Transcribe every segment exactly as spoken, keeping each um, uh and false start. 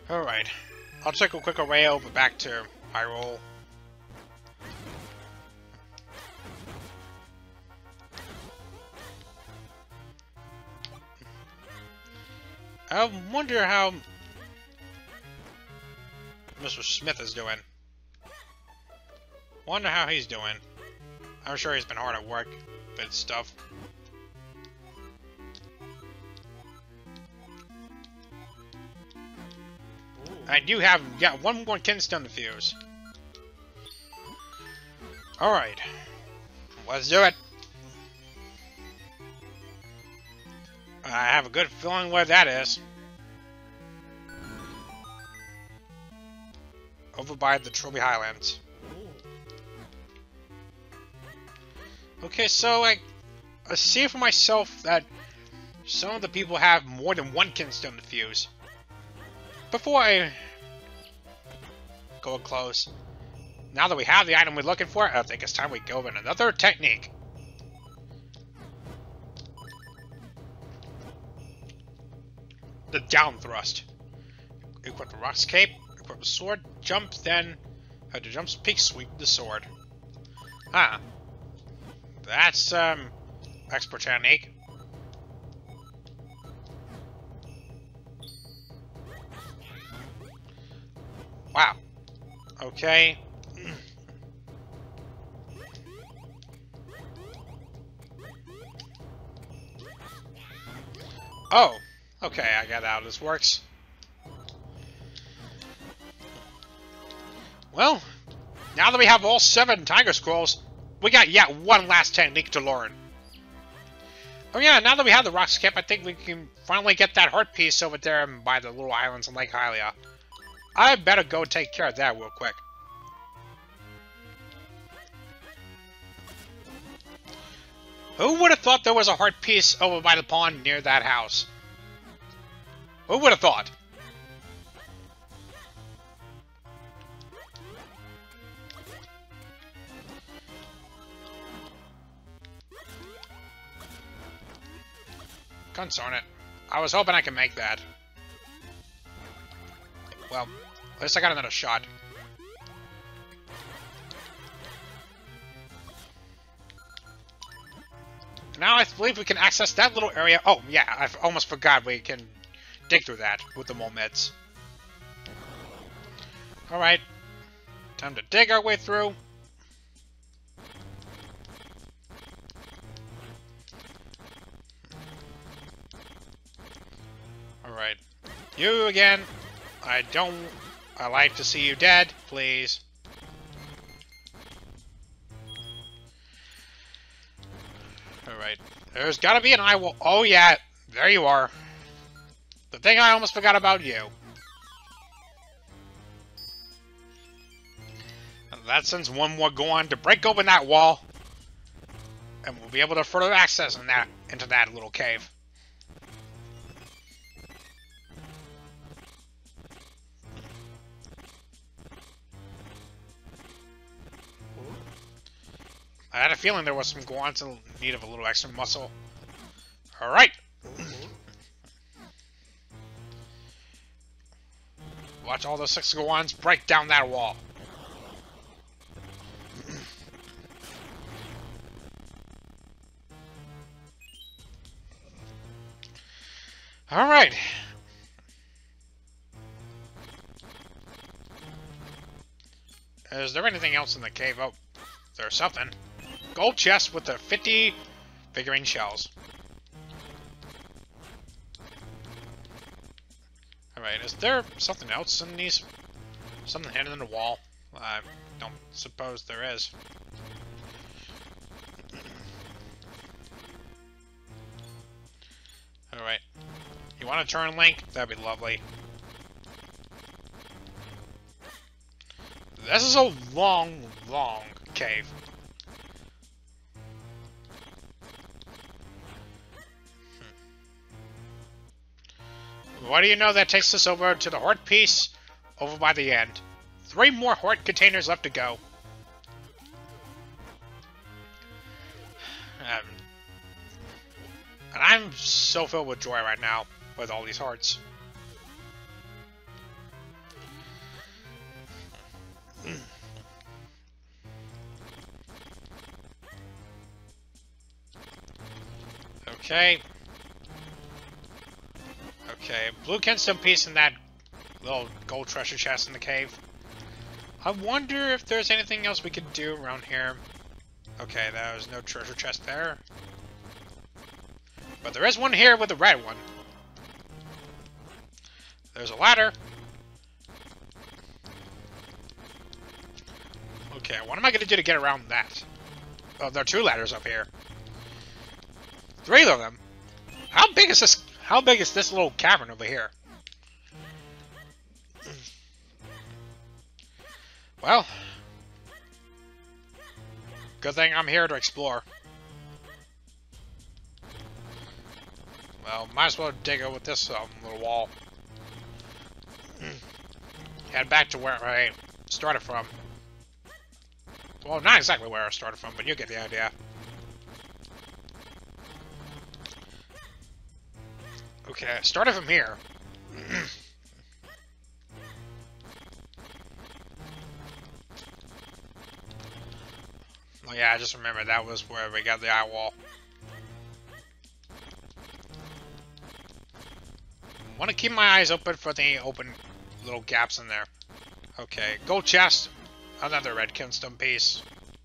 Alright. I'll take a quick array over back to Hyrule. I wonder how Mister Smith is doing. Wonder how he's doing. I'm sure he's been hard at work with stuff. I do have yeah one more Kinstone to fuse. Alright. Let's do it. I have a good feeling where that is. Over by the Trilby Highlands. Okay, so I, I see for myself that some of the people have more than one Kinstone to fuse. Before I go close, now that we have the item we're looking for, I think it's time we go with another technique. The down thrust. Equip the Rock's Cape, equip the sword, jump, then have to jump, peek, sweep the sword. Huh. That's, um, expert technique. Wow. Okay. Oh. Okay, I got how this works. Well, now that we have all seven Tiger Scrolls, we got yet one last technique to learn. Oh yeah, now that we have the Rock's Cap, I think we can finally get that heart piece over there by the little islands in Lake Hylia. I better go take care of that real quick. Who would have thought there was a heart piece over by the pond near that house? Who would have thought? Concern it. I was hoping I could make that. Well, at least I got another shot. Now I believe we can access that little area. Oh, yeah, I almost forgot we can dig through that with the moments. Alright. Time to dig our way through. Alright. You again. I don't... I like to see you dead, please. Alright. There's gotta be an eye wall. Oh yeah, there you are. The thing I almost forgot about you. And that sends one more Goron to break open that wall. And we'll be able to further access in that, into that little cave. I had a feeling there was some Gorons in need of a little extra muscle. Alright! Watch all those six Gorons break down that wall. Alright. Is there anything else in the cave? Oh, there's something. Gold chest with the fifty figurine shells. Alright, is there something else in these? Something hidden in the wall? I don't suppose there is. Alright. You want to turn, Link? That'd be lovely. This is a long, long cave. What do you know, that takes us over to the heart piece over by the end. Three more heart containers left to go. Um, and I'm so filled with joy right now with all these hearts. Okay. Okay, blue Kenstone piece in that little gold treasure chest in the cave. I wonder if there's anything else we could do around here. Okay, there's no treasure chest there. But there is one here with a red one. There's a ladder. Okay, what am I going to do to get around that? Oh, there are two ladders up here. Three of them. How big is this? How big is this little cavern over here? Well, good thing I'm here to explore. Well, might as well dig it with this um, little wall. Head back to where I started from. Well, not exactly where I started from, but you get the idea. Okay, I started from here. Oh yeah, I just remember that was where we got the eye wall. Want to keep my eyes open for the open little gaps in there. Okay, gold chest. Another red Kenstone piece.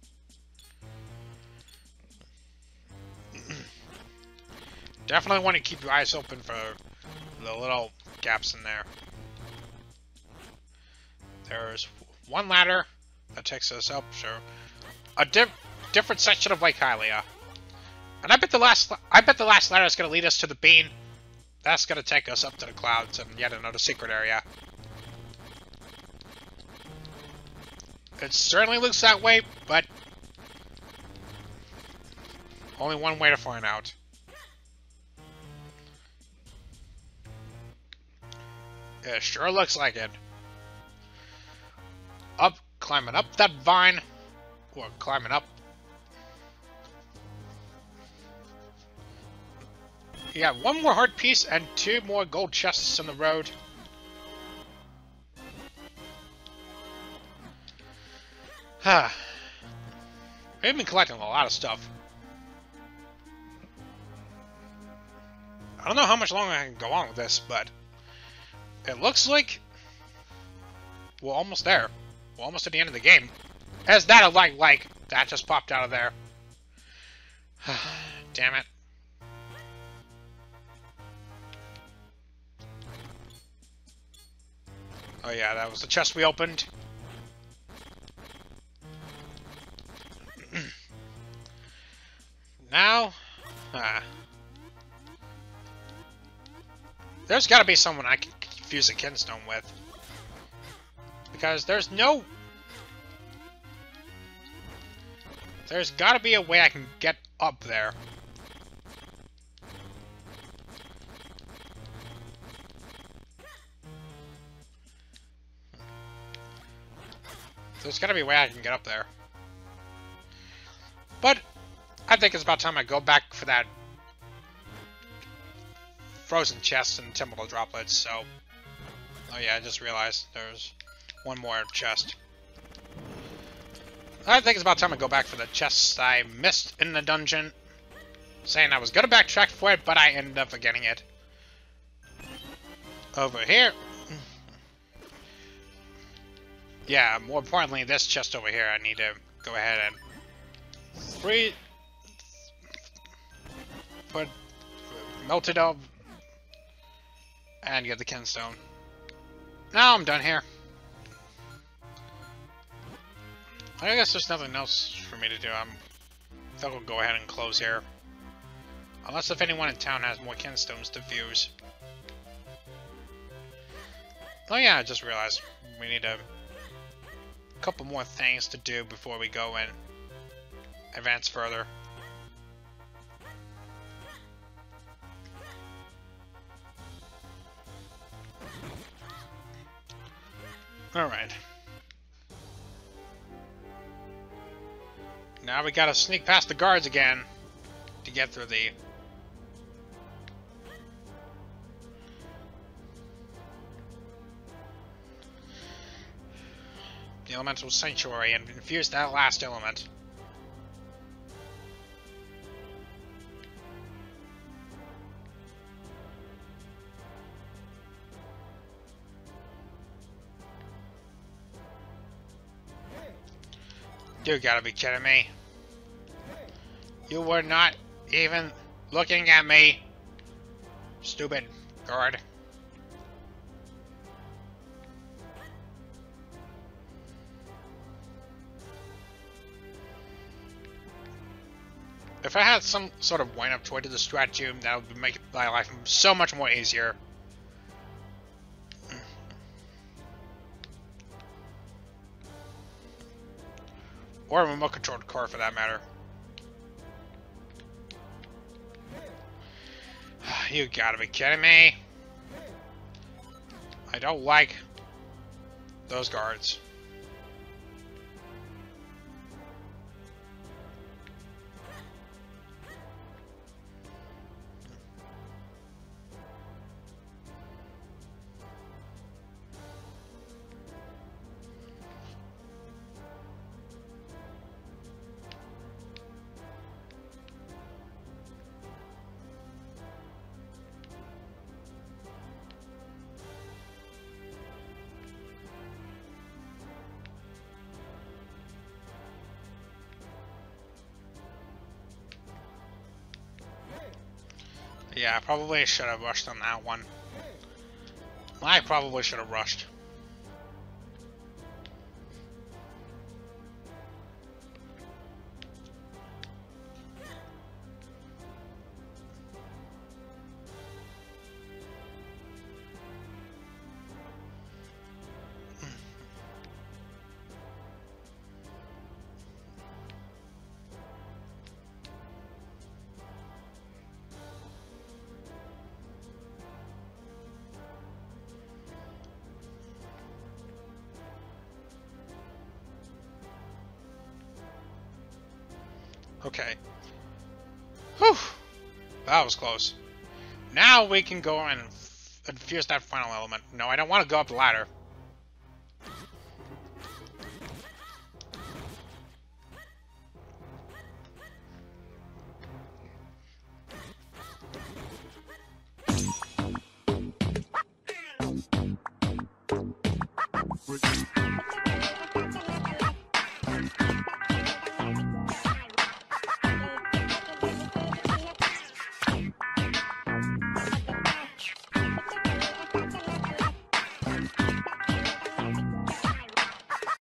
Definitely want to keep your eyes open for the little gaps in there. There's one ladder that takes us up, so a di different section of Lake Hylia. And I bet the last I bet the last ladder is going to lead us to the bean. That's going to take us up to the clouds and yet another secret area. It certainly looks that way, but only one way to find out. It sure looks like it. Up, climbing up that vine. Or climbing up. Yeah, one more heart piece and two more gold chests in the road. Huh. We've been collecting a lot of stuff. I don't know how much longer I can go on with this, but it looks like we're almost there. We're almost at the end of the game. As that a like like that just popped out of there. Damn it. Oh yeah, that was the chest we opened. Now, uh, there's got to be someone I can fuse a Kenstone with. Because there's no... There's got to be a way I can get up there. There's got to be a way I can get up there. But I think it's about time I go back for that frozen chest and temporal droplets, so... Oh yeah, I just realized there's one more chest. I think it's about time I go back for the chests I missed in the dungeon. Saying I was gonna backtrack for it, but I ended up forgetting it. Over here. Yeah, more importantly, this chest over here, I need to go ahead and free... Put... Melt it up. And get the Kenstone. Now I'm done here. I guess there's nothing else for me to do. I'm, I think we'll go ahead and close here. Unless if anyone in town has more Kenstones to fuse. Oh yeah, I just realized we need a couple more things to do before we go and advance further. Alright. Now we gotta sneak past the guards again to get through the... the Elemental Sanctuary and infuse that last element. You gotta be kidding me. You were not even looking at me. Stupid guard. If I had some sort of wind-up toy to distract you, that would make my life so much more easier. Or a remote-controlled car, for that matter. You gotta be kidding me. I don't like those guards. Yeah, I probably should have rushed on that one. I probably should have rushed. Okay. Whew! That was close. Now we can go and infuse that final element. No, I don't want to go up the ladder.